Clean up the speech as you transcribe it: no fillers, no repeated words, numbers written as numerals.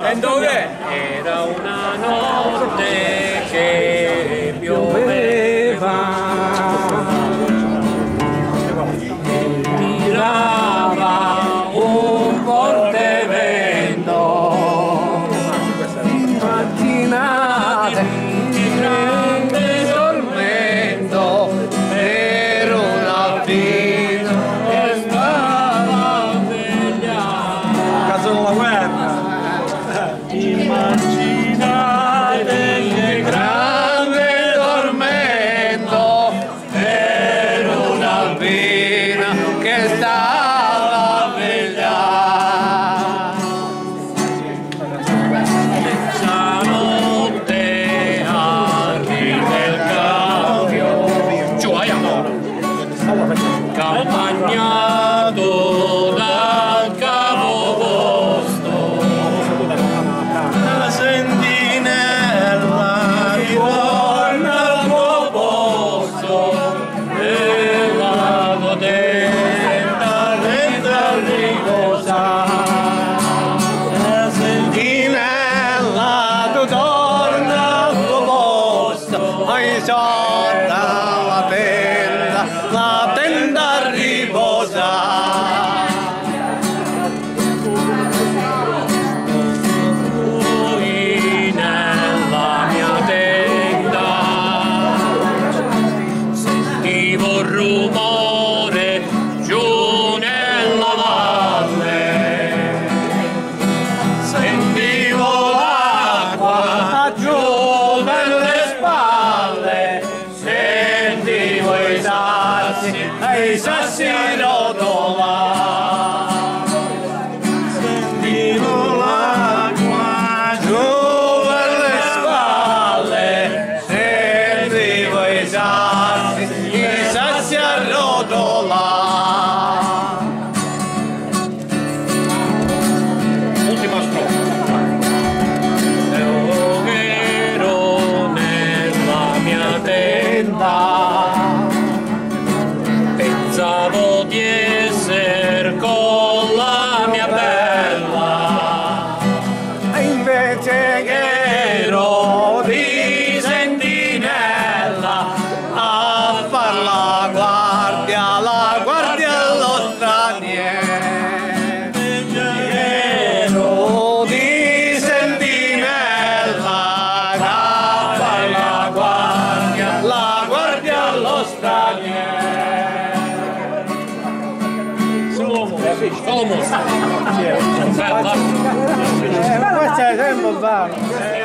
E dove? Era una notte che pioveva, tirava un forte vento, mattinate di grande tormento, per una vita che stava svegliata. Caso della guerra. Immaginate che grande tormento per una vina che stava vegliata. Stanotte arriva il cambio, giù amore, campagnato dal capoposto. La sentinella ritorna al tuo posto e la contenta lenta riposa. La sentinella torna al tuo posto, hai sorda la tenda riposa. Rumore giù nella valle, sentivo l'acqua giù nelle spalle, sentivo i sassi rotolare, sentivo l'acqua giù nelle spalle, sentivo i sassi arrotolare. Ultima strofa. Ero nella mia tenda, pensavo di essere con la mia bella, e invece che ero di sentinella a far la guardia allo straniero. Ero di sentinella a far la guardia allo straniero. Solo mossa. Bella. Questo è sempre bello.